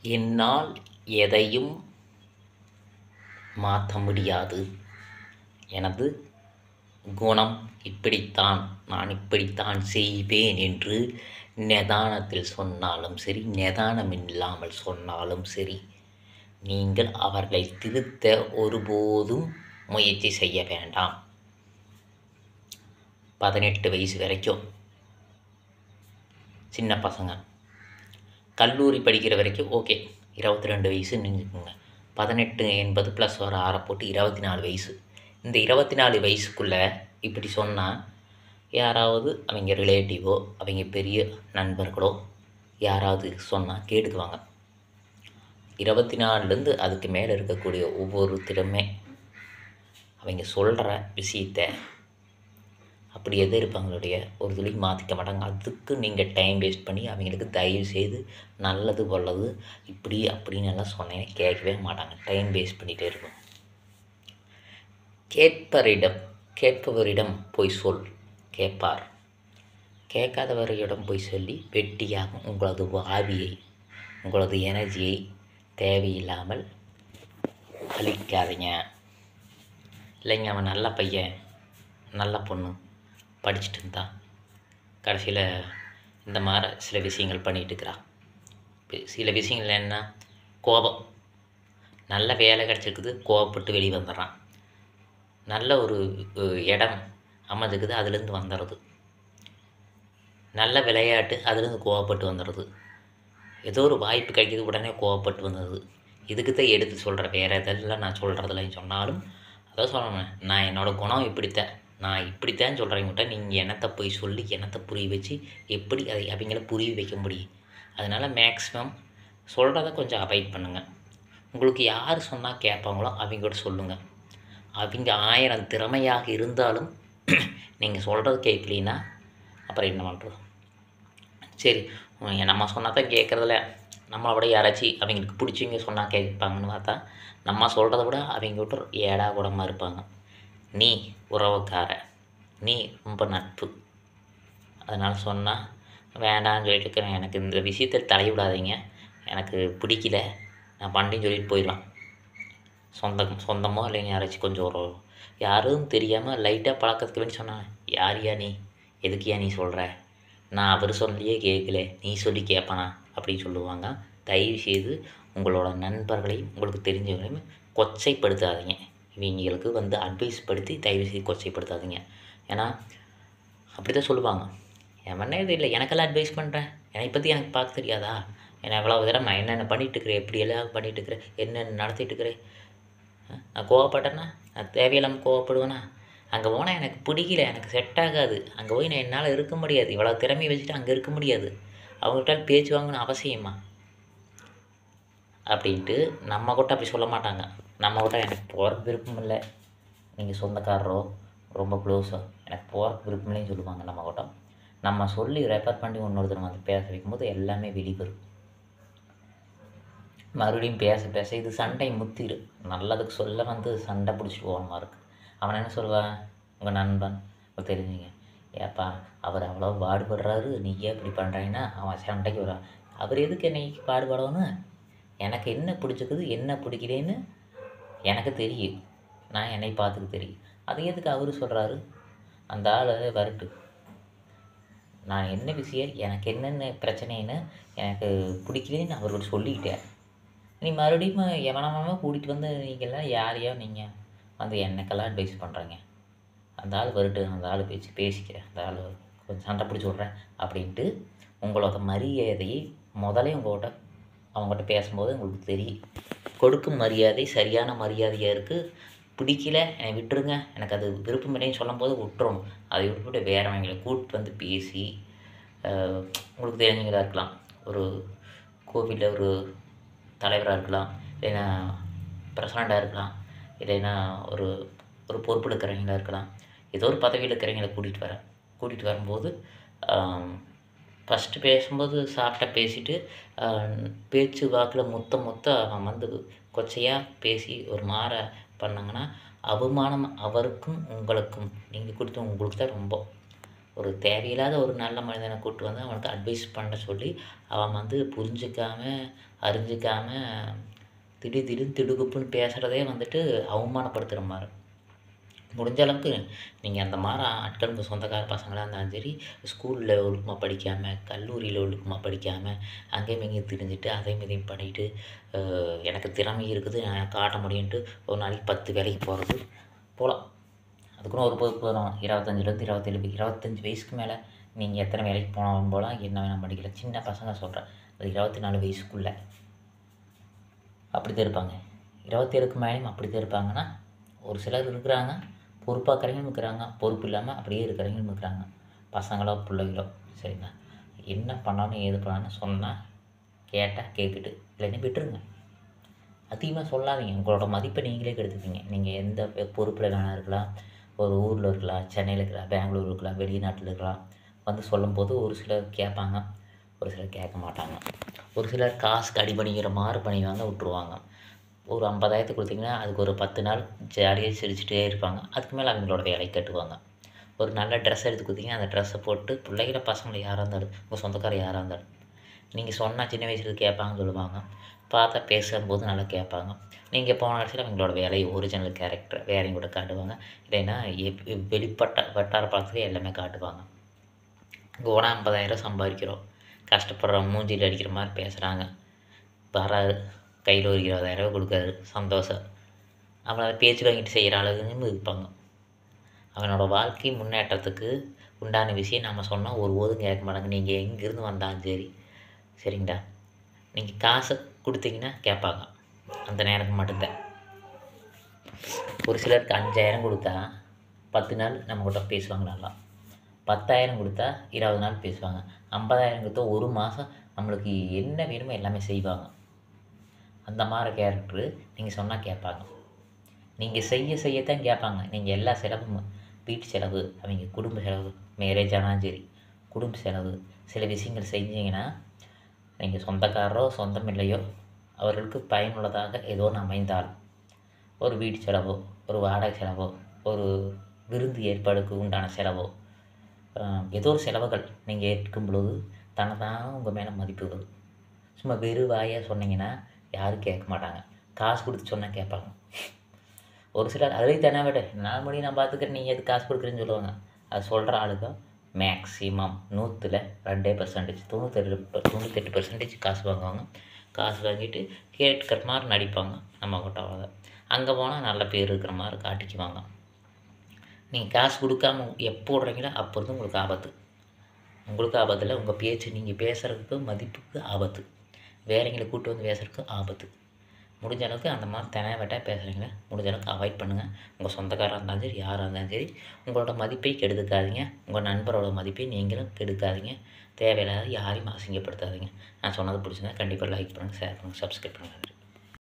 என்னால் எதையும் மாற்ற முடியாது. எனது குணம் இப்படித்தான், நான் இப்படித்தான் செய்வேன் என்று நிதானத்தில் சொன்னாலும் சரி, நிதானமில்லாமல் சொன்னாலும் சரி, நீங்கள் அவர்களை திருத்த ஒருபோதும் முயற்சி செய்ய வேண்டாம். 18 வயசு வரைக்கும் சின்ன பசங்க, கல்லூரி படிக்கிற வரைக்கும் ஓகே, 22 வயசுன்னு நினைச்சுக்கோங்க. 18 என்பது ப்ளஸ் ஒரு 6 போட்டு 24 வயசு. இந்த 24 வயசுக்குள்ளே இப்படி சொன்னால் யாராவது அவங்க ரிலேட்டிவோ அவங்க பெரிய நண்பர்களோ யாராவது சொன்னால் கேட்டுக்குவாங்க. 24லேருந்து அதுக்கு மேலே இருக்கக்கூடிய ஒவ்வொருத்தருமே அவங்க சொல்கிற விஷயத்தை அப்படி எதிர்ப்பாங்களுடைய ஒரு துளி மாற்றிக்க மாட்டாங்க. அதுக்கு நீங்கள் டைம் வேஸ்ட் பண்ணி அவங்களுக்கு தயவு செய்து நல்லது கொள்ளது இப்படி அப்படின்னு எல்லாம் சொன்னேன் கேட்கவே மாட்டாங்க. டைம் வேஸ்ட் பண்ணிகிட்டே இருக்கும். கேட்பவரிடம் போய் சொல், கேட்பார். கேட்காதவரிடம் போய் சொல்லி வெட்டியாக உங்களது ஆவியை, உங்களது எனர்ஜியை தேவையில்லாமல் அழிக்காதீங்க. இல்லைங்க, அவன் நல்ல பையன், நல்ல பொண்ணு, படிச்சுட்டு இருந்தா கடைசியில் இந்த மாதிரி சில விஷயங்கள் பண்ணிகிட்டு இருக்கிறான். சில விஷயங்கள் என்ன, கோபம், நல்ல வேலை கிடச்சிருக்குது, கோபப்பட்டு வெளியே வந்துடுறான். நல்ல ஒரு இடம் அமைஞ்சிருக்குது, அதுலேருந்து வந்துடுறது. நல்ல விளையாட்டு, அதுலேருந்து கோவப்பட்டு வந்துடுறது. ஏதோ ஒரு வாய்ப்பு கிடைக்கிது, உடனே கோவப்பட்டு வந்துடுது. இதுக்கு தான் எடுத்து சொல்கிறேன். வேறு இதெல்லாம் நான் சொல்கிறதில்ல. சொன்னாலும் அதான் சொல்லணும், நான் என்னோடய குணம் இப்படித்தான், நான் இப்படித்தான் சொல்கிறவங்ககிட்ட நீங்கள் என்னத்தை போய் சொல்லி என்னத்தை புரிய வச்சு எப்படி அதை அவங்கள புரிய வைக்க முடியும்? அதனால் மேக்ஸிமம் சொல்கிறத கொஞ்சம் அவாய்ட் பண்ணுங்கள். உங்களுக்கு யார் சொன்னால் கேட்பாங்களோ அவங்ககிட்ட சொல்லுங்கள். அவங்க 1000 திறமையாக இருந்தாலும் நீங்கள் சொல்கிறது கேட்கலின்னா அப்புறம் என்ன பண்ணுறது? சரி, நம்ம சொன்னால் தான் கேட்குறதில்ல, நம்மளை விட யாராச்சும் அவங்களுக்கு பிடிச்சவங்க சொன்னால் கேட்பாங்கன்னு பார்த்தா நம்ம சொல்கிறத விட அவங்க விட்டு ஏடா கூடமாக இருப்பாங்க. நீ உறவுக்கார, நீ ரொம்ப நட்பு, அதனால் சொன்னால் வேண்டான்னு சொல்லிட்டு இருக்கிறேன். எனக்கு இந்த விஷயத்தில் தலையிடாதீங்க, எனக்கு பிடிக்கல, நான் பண்ணின்னு சொல்லிட்டு போயிடலாம். சொந்தமோ இல்லைங்க யாராச்சும் கொஞ்சம் ஒரு யாரும் தெரியாமல் லைட்டாக பழக்கத்துக்கு வேண்டி சொன்னாங்க, யார் நீ, எதுக்கு நீ சொல்கிற, நான் அவர் சொல்லியே கேட்கல, நீ சொல்லி கேட்பானா அப்படின்னு சொல்லுவாங்க. தயவு செய்து உங்களோட நண்பர்களையும் உங்களுக்கு தெரிஞ்சவங்களையும் கொச்சைப்படுத்தாதீங்க. இவங்களுக்கு அட்வைஸ் படுத்தி தயவு செய்து கொச்சைப்படுத்தாதீங்க. ஏன்னா அப்படி தான் சொல்லுவாங்க, எவனே இது இல்லை எனக்கெல்லாம் அட்வைஸ் பண்ணுறேன், என்னை பற்றி எனக்கு பார்க்க தெரியாதா, என்னை எவ்வளோ தடவை நான் என்னென்ன பண்ணிகிட்ருக்கிறேன், எப்படி எல்லாம் பண்ணிகிட்ருக்கிறேன், என்னென்ன நடத்திட்டுருக்கிறேன், நான் கோவப்பட்டேன்னா, நான் தேவையில்லாமல் கோவப்படுவேனா, அங்கே போனால் எனக்கு பிடிக்கல, எனக்கு செட் ஆகாது, அங்கே போய் நான் என்னால் இருக்க முடியாது, இவ்வளோ திறமையை வச்சுட்டு அங்கே இருக்க முடியாது, அவங்ககிட்ட பேச்சு வாங்கணும் அவசியமா அப்படின்ட்டு நம்ம கூட அப்படி சொல்ல மாட்டாங்க. நம்ம கூட எனக்கு போகிறக்கு விருப்பம் இல்லை, நீங்கள் சொந்தக்காரரோ ரொம்ப க்ளோஸோ எனக்கு போகிறக்கு விருப்பம் இல்லைன்னு சொல்லுவாங்க. நம்ம கூட நம்ம சொல்லி ரெஃபர் பண்ணி இன்னொருத்தர் வந்து பேச வைக்கும்போது எல்லாமே வெளிவரும். மறுபடியும் பேச பேச இது சண்டை முத்திரு. நல்லதுக்கு சொல்ல சண்டை பிடிச்சிட்டு போகணுமா இருக்குது. அவன் என்ன சொல்லுவான், உங்கள் நண்பன் தெரிஞ்சுங்க, ஏப்பா அவர் அவ்வளோ பாடுபடுறாரு, நீ ஏன் இப்படி பண்ணுறீங்கன்னா அவன் சண்டைக்கு வரான். அவர் எதுக்கு என்னை பாடுபடணும், எனக்கு என்ன பிடிச்சிக்குது என்ன பிடிக்கலேன்னு எனக்கு தெரியும், நான் என்னை பார்த்துக்க தெரியும், அது எதுக்கு அவர் சொல்கிறாரு, அந்த ஆள் வரட்டு, நான் என்ன விஷயம் எனக்கு என்னென்ன பிரச்சனைன்னு எனக்கு பிடிக்கலேன்னு அவர்கிட்ட சொல்லிக்கிட்டேன், நீ மறுபடியும் எவனமாக கூட்டிகிட்டு நீங்கள்லாம் யாரையோ நீங்கள் எனக்கெல்லாம் அட்வைஸ் பண்ணுறீங்க, அந்த ஆள் வரட்டு, அந்த ஆள் பேசிக்கிறேன், அந்த ஆள் கொஞ்சம் சண்டை பிடிச்சி விட்றேன் அப்படின்ட்டு உங்களோட மரியாதையை முதலே அவங்ககிட்ட பேசும்போது உங்களுக்கு தெரியும். கொடுக்கும் மரியாதை சரியான மரியாதையாக இருக்குது. பிடிக்கல என்னை விட்டுருங்க, எனக்கு அது விருப்பம் இல்லைன்னு சொல்லும்போது விட்டுறணும். அதை விட்டுவிட்டு வேறவங்களை கூப்பிட்டு பேசி உங்களுக்கு தெரிஞ்சவங்களாக இருக்கலாம், ஒரு கோவிலில் ஒரு தலைவராக இருக்கலாம், இல்லைன்னா பிரசிடண்ட்டாக இருக்கலாம், இல்லைன்னா ஒரு ஒரு பொறுப்பில் இருக்கிறவங்களா இருக்கலாம், ஏதோ ஒரு பதவியில் இருக்கிறவங்கள கூட்டிகிட்டு வரும்போது ஃபஸ்ட்டு பேசும்போது சாஃப்டாக பேசிவிட்டு பேச்சு வாக்கில் மொத்த அவன் கொச்சையாக பேசி ஒரு மாற பண்ணாங்கன்னா அவமானம் அவருக்கும் உங்களுக்கும், நீங்கள் கொடுத்து உங்களுக்கு தான் ரொம்ப ஒரு தேவையில்லாத ஒரு நல்ல மனிதனை கூப்பிட்டு வந்து அவனுக்கு அட்வைஸ் பண்ண சொல்லி அவன் வந்து புரிஞ்சுக்காம அறிஞ்சிக்காம திடீர்னு திடுகுப்புன்னு பேசுகிறதே வந்துட்டு அவமானப்படுத்துகிற மாதிரி. முடிஞ்ச அளவுக்கு நீங்கள் அந்த மாதிரி ஆட்கள் உங்கள் சொந்தக்கார பசங்களாக இருந்தாலும் சரி, ஸ்கூலில் ஒழுக்கமாக படிக்காமல், கல்லூரியில் ஒழுக்கமாக படிக்காமல், அங்கேயும் இங்கேயும் திரிஞ்சுட்டு அதையும் இதையும் பண்ணிட்டு எனக்கு திறமை இருக்குது நான் காட்ட முடியுன்ட்டு ஒரு நாளைக்கு 10 வேலைக்கு போகிறது போகலாம். அதுக்குன்னு ஒரு பொறுப்பு வரும். 25லேருந்து 27 25 வயசுக்கு மேலே நீங்கள் எத்தனை வேலைக்கு போனாலும் போகலாம், என்ன வேணால் படிக்கலாம். சின்ன பசங்க சொல்கிறேன், அது 24 வயசுக்குள்ளே அப்படி தான் இருப்பாங்க. 27க்கு மேலேயும் அப்படி தான் இருப்பாங்கன்னா, ஒரு சிலர் இருக்கிறாங்க பொறுப்பாக்கிறவங்களும் இருக்கிறாங்க, பொறுப்பு இல்லாமல் அப்படியே இருக்கிறவங்களும் இருக்கிறாங்க. பசங்களோ பிள்ளைகளோ சரிங்களா. என்ன பண்ணாலும் ஏது பண்ணாலும் சொன்னால் கேட்டால் கேட்குட்டு, இல்லைன்னா விட்டுருங்க. அதிகமாக சொல்லாதீங்க. உங்களோட மதிப்பை நீங்களே கெடுத்துப்பீங்க. நீங்கள் எந்த பொறுப்பில் வேணா இருக்கலாம், ஒரு ஊரில் இருக்கலாம், சென்னையில் இருக்கலாம், பெங்களூர் இருக்கலாம், வெளிநாட்டில் இருக்கலாம். வந்து சொல்லும்போது ஒரு சிலர் கேட்பாங்க, ஒரு சிலர் கேட்க மாட்டாங்க. ஒரு சிலர் காசுக்கு அடிபணிக்கிற மாதிரி பண்ணிவாங்க, விட்ருவாங்க. ஒரு 50,000 கொடுத்தீங்கன்னா அதுக்கு ஒரு 10 நாள் ஜாலியாக சிரிச்சுட்டே இருப்பாங்க. அதுக்கு மேலே அவங்களோட வேலையை கட்டுவாங்க. ஒரு நல்ல ட்ரெஸ் எடுத்து கொடுத்தீங்கன்னா அந்த ட்ரெஸ்ஸை போட்டு பிள்ளைகள பசங்களை யாராக இருந்தாலும், உங்கள் சொந்தக்காரர் யாராக இருந்தாலும், நீங்கள் சொன்னால் சின்ன வயசுல கேட்பாங்கன்னு சொல்லுவாங்க. பார்த்தா பேசும்போது நல்லா கேட்பாங்க. நீங்கள் போன இடத்துல அவங்களோட வேலையை ஒரிஜினல் கேரக்டர் வேறையும் கூட காட்டுவாங்க. இல்லைன்னா வெளிப்பட்ட வட்டார பழக்கத்துக்கு எல்லாமே காட்டுவாங்க. இங்கே போனால் 50,000 சம்பாதிக்கிறோம், கஷ்டப்படுறோம், மூஞ்சியில் அடிக்கிற மாதிரி பேசுகிறாங்க. வராது, கையில் ஒரு 20,000 கொடுக்காரு, சந்தோஷம். அவனை பேச்சு வாங்கிட்டு செய்கிற அளவுன்னு இருப்பாங்க. அவனோட வாழ்க்கை முன்னேற்றத்துக்கு உண்டான விஷயம் நம்ம சொன்னால் ஒருபோதும் கேட்க மாட்டாங்க. நீங்கள் எங்கேருந்து வந்தாலும் சரி சரிங்களா. நீங்கள் காசை கொடுத்தீங்கன்னா கேட்பாங்க, அந்த நேரத்துக்கு மட்டும்தான். ஒரு சிலருக்கு 5,000 கொடுத்தா 10 நாள் நம்மக்கிட்ட பேசுவாங்க நல்லா. 10,000 கொடுத்தா 20 நாள் பேசுவாங்க. 50,000 கொடுத்தா ஒரு மாதம் நம்மளுக்கு என்ன வேணுமோ எல்லாமே செய்வாங்க. அந்த மாதிரி கேரக்டரு நீங்கள் சொன்னால் கேட்பாங்க. நீங்கள் செய்யத்தான் கேட்பாங்க. நீங்கள் எல்லா செலவும், வீட்டு செலவு, அவங்க குடும்ப செலவு, மேரேஜ் ஆனாலும் சரி, குடும்ப செலவு, சில விஷயங்கள் செஞ்சீங்கன்னா நீங்கள் சொந்தக்காரரோ சொந்தம் இல்லையோ அவர்களுக்கு பயனுள்ளதாக ஏதோ ஒன்று அமைந்தால், ஒரு வீட்டு செலவோ, ஒரு வாடகை செலவோ, ஒரு விருந்து ஏற்பாடுக்கு உண்டான செலவோ, ஏதோ ஒரு செலவுகள் நீங்கள் ஏற்கும் பொழுது தனதான உங்கள் மேலே மதிப்பு வரும். சும்மா வெறும் வாயாக சொன்னீங்கன்னா யாரும் கேட்க மாட்டாங்க. காசு கொடுத்து சொன்னால் கேட்பாங்க. ஒரு சிலர் அதுலேயும் தானே விட நான் முடியும் நான் பார்த்துக்கிறேன், நீங்கள் எது காசு கொடுக்குறேன்னு சொல்லுவாங்க. அது சொல்கிற ஆளுங்க மேக்ஸிமம் 100ல் 2% 98% காசு வாங்குவாங்க. காசு வாங்கிட்டு கேட்குற மாதிரி நடிப்பாங்க. நம்ம கிட்ட அவ்வளோதான். அங்கே போனால் நல்ல பேர் இருக்கிற மாதிரி காட்டிக்குவாங்க. நீங்கள் காசு கொடுக்காம எப்போ விட்றீங்களோ அப்போ இருந்து உங்களுக்கு ஆபத்து. உங்களுக்கு ஆபத்து இல்லை, உங்கள் பேச்சு நீங்கள் பேசுகிறதுக்கு மதிப்புக்கு ஆபத்து, வேறங்களை கூப்பிட்டு வந்து பேசுகிறதுக்கு ஆபத்து. முடிஞ்ச அளவுக்கு அந்த மாதிரி தெனாவட்டாக பேசுகிறீங்களே முடிஞ்ச அளவுக்கு அவாய்ட் பண்ணுங்கள். உங்கள் சொந்தக்காராக இருந்தாலும் சரி, யாராக இருந்தாலும் சரி, உங்களோட மதிப்பை கெடுத்துக்காதீங்க. உங்கள் நண்பரோட மதிப்பை நீங்களும் கெடுக்காதீங்க. தேவையில்லாத யாரையும் அசிங்கப்படுத்தாதீங்க. நான் சொன்னது பிடிச்சிருந்தா கண்டிப்பாக லைக் பண்ணுங்கள், ஷேர் பண்ணுங்கள், சப்ஸ்கிரைப் பண்ணுங்கள்.